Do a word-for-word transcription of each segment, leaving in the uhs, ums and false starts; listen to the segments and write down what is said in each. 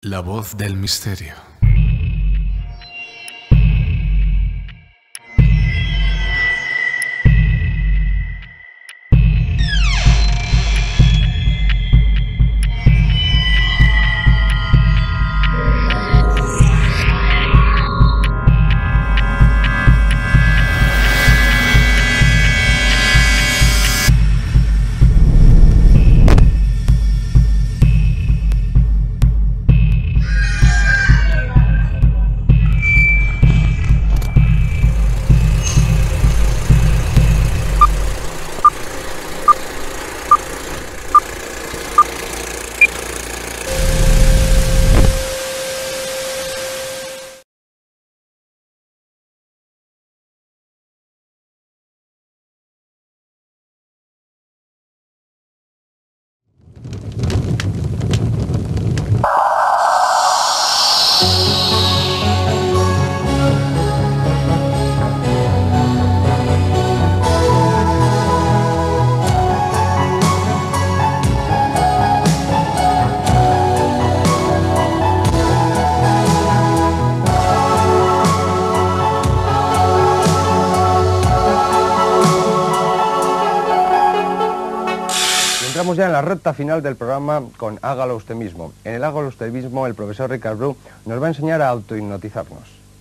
La voz del misterio. Entramos ya en la recta final del programa con Hágalo Usted Mismo. En el Hágalo Usted Mismo, el profesor Ricard Bru nos va a enseñar a autohipnotizarnos.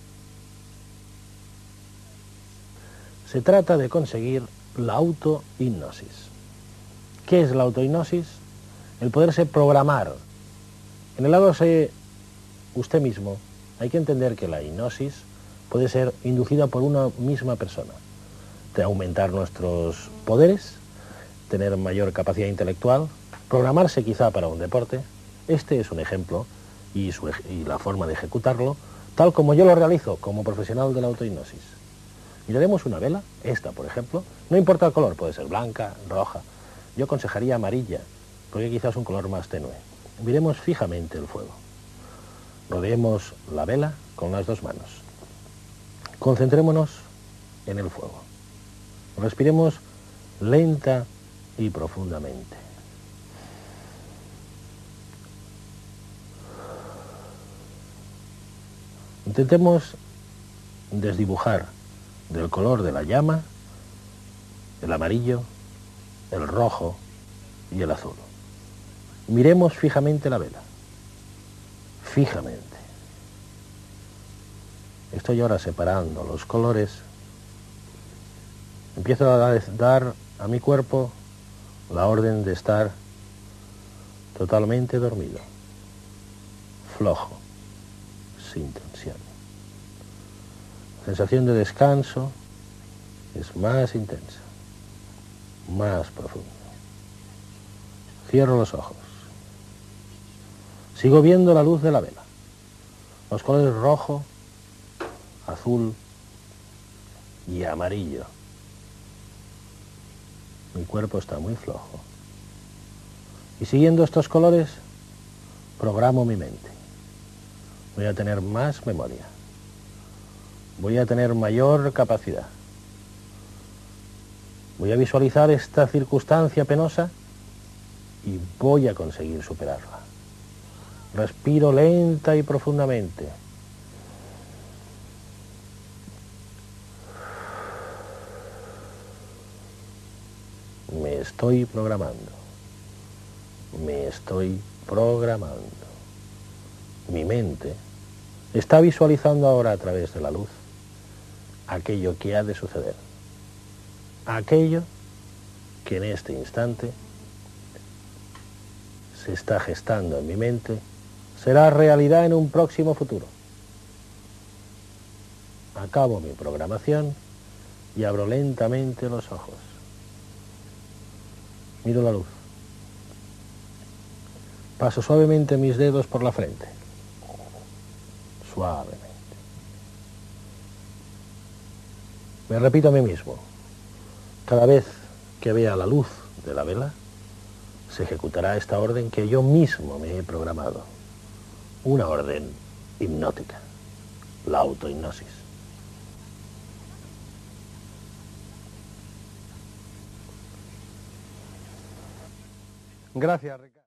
Se trata de conseguir la autohipnosis. ¿Qué es la autohipnosis? El poderse programar. En el Hágase Usted Mismo hay que entender que la hipnosis puede ser inducida por una misma persona, de aumentar nuestros poderes, tener mayor capacidad intelectual, programarse quizá para un deporte. Este es un ejemplo y, su, y la forma de ejecutarlo, tal como yo lo realizo como profesional de la autohipnosis. Miraremos una vela, esta por ejemplo, no importa el color, puede ser blanca, roja, yo aconsejaría amarilla, porque quizás es un color más tenue. Miremos fijamente el fuego. Rodeemos la vela con las dos manos. Concentrémonos en el fuego. Respiremos lenta y profundamente. Intentemos desdibujar del color de la llama el amarillo, el rojo y el azul. Miremos fijamente la vela. Fijamente. Estoy ahora separando los colores. Empiezo a dar a mi cuerpo la orden de estar totalmente dormido, flojo, sin tensión. La sensación de descanso es más intensa, más profunda. Cierro los ojos. Sigo viendo la luz de la vela. Los colores rojo, azul y amarillo. Mi cuerpo está muy flojo. Y siguiendo estos colores, programo mi mente. Voy a tener más memoria. Voy a tener mayor capacidad. Voy a visualizar esta circunstancia penosa y voy a conseguir superarla. Respiro lenta y profundamente. Me estoy programando, me estoy programando. Mi mente está visualizando ahora a través de la luz aquello que ha de suceder, aquello que en este instante se está gestando en mi mente, será realidad en un próximo futuro. Acabo mi programación y abro lentamente los ojos. Miro la luz. Paso suavemente mis dedos por la frente. Suavemente. Me repito a mí mismo. Cada vez que vea la luz de la vela, se ejecutará esta orden que yo mismo me he programado. Una orden hipnótica. La autohipnosis. Gracias, Ricardo.